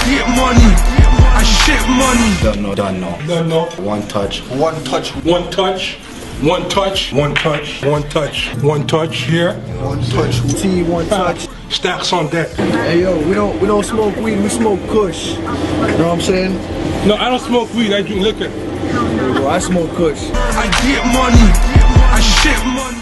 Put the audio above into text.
get money, I shit money. Done no. One touch. One touch. One touch. One touch. One touch. One touch. One touch here. One touch. T. One touch. Stacks on deck. Hey yo, we don't smoke weed. We smoke kush. You know what I'm saying? No, I don't smoke weed. I drink liquor. Well, I smoke kush. I get money, I shit money.